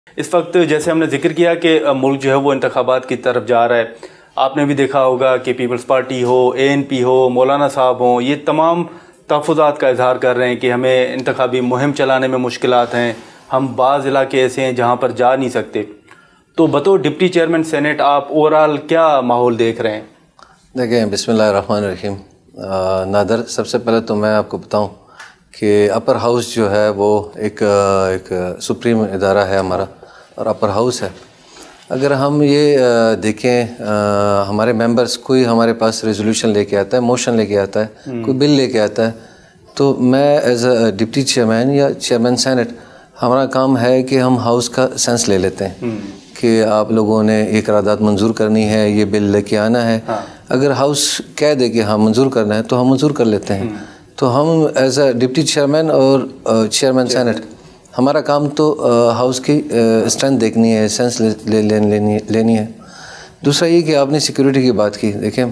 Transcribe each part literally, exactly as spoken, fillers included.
इस वक्त जैसे हमने जिक्र किया कि मुल्क जो है वो इंतखाबात की तरफ जा रहा है, आपने भी देखा होगा कि पीपल्स पार्टी हो, ए एन पी हो, मौलाना साहब हों, ये तमाम तहफ़्फ़ुज़ात का इजहार कर रहे हैं कि हमें इंतखाबी मुहिम चलाने में मुश्किलात हैं, हम बाज़ इलाके ऐसे हैं जहाँ पर जा नहीं सकते। तो बतौर डिप्टी चेयरमैन सेनेट आप ओवरऑल क्या माहौल देख रहे हैं? देखें, बिस्मिल्लाहिर्रहमानिर्रहीम। नादर, सबसे पहले तो मैं आपको बताऊं कि अपर हाउस जो है वो एक एक सुप्रीम इदारा है हमारा, और अपर हाउस है। अगर हम ये देखें, हमारे मेंबर्स, कोई हमारे पास रेजोल्यूशन लेके आता है, मोशन लेके आता है, कोई बिल लेके आता है, तो मैं एज अ डिप्टी चेयरमैन या चेयरमैन सेनेट, हमारा काम है कि हम हाउस का सेंस ले लेते हैं कि आप लोगों ने ये करारदाद मंजूर करनी है, ये बिल लेके आना है। हाँ। अगर हाउस कह दे कि हाँ मंजूर करना है तो हम मंजूर कर लेते हैं। तो हम एज अ डिप्टी चेयरमैन और चेयरमैन सेनेट, हमारा काम तो हाउस की स्ट्रेंथ देखनी है, सेंस ले, ले, ले, लेनी लेनी है। दूसरा ये कि आपने सिक्योरिटी की बात की। देखें,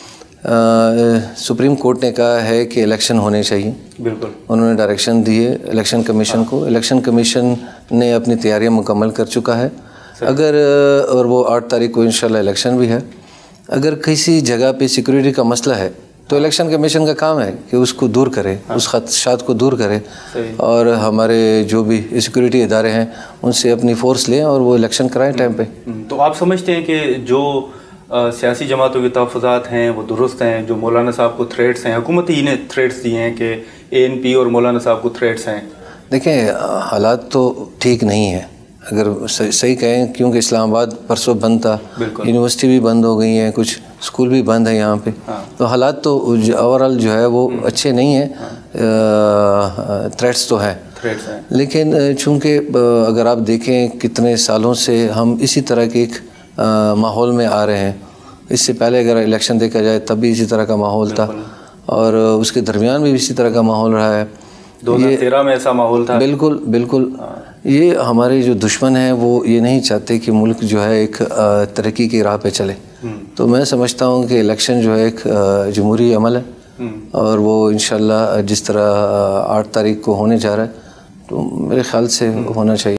सुप्रीम कोर्ट ने कहा है कि इलेक्शन होने चाहिए। बिल्कुल, उन्होंने डायरेक्शन दी है इलेक्शन कमीशन हाँ। को। इलेक्शन कमीशन ने अपनी तैयारियां मुकम्मल कर चुका है। अगर, और वो आठ तारीख को इंशाल्लाह इलेक्शन भी है। अगर किसी जगह पे सिक्योरिटी का मसला है तो इलेक्शन कमीशन का काम है कि उसको दूर करे, हाँ। उस खदशात को दूर करे, और हमारे जो भी सिक्योरिटी इदारे हैं उनसे अपनी फोर्स लें और वो इलेक्शन कराएं टाइम पे। तो आप समझते हैं कि जो आ, सियासी जमातों के तहफ़्फ़ुज़ात हैं वो दुरुस्त हैं? जो मौलाना साहब को थ्रेट्स हैं, हुकूमत ही ने थ्रेट्स दिए हैं कि ए एन पी और मौलाना साहब को थ्रेट्स हैं। देखें, हालात तो ठीक नहीं है, अगर सही, सही कहें, क्योंकि इस्लामाबाद परसों बंद था, यूनिवर्सिटी भी बंद हो गई है, कुछ स्कूल भी बंद है यहाँ पे। हाँ। तो हालात तो ओवरऑल जो है वो अच्छे नहीं हैं। हाँ। थ्रेट्स तो हैं, लेकिन चूँकि अगर आप देखें कितने सालों से हम इसी तरह के एक माहौल में आ रहे हैं। इससे पहले अगर इलेक्शन देखा जाए तब भी इसी तरह का माहौल था, और उसके दरमियान भी इसी तरह का माहौल रहा है। दो हज़ार तेरह में ऐसा माहौल था। बिल्कुल बिल्कुल। ये हमारे जो दुश्मन हैं वो ये नहीं चाहते कि मुल्क जो है एक तरक्की की राह पे चले। तो मैं समझता हूँ कि इलेक्शन जो है एक जमहूरी अमल है, और वो इंशाल्लाह जिस तरह आठ तारीख को होने जा रहा है, तो मेरे ख्याल से होना चाहिए।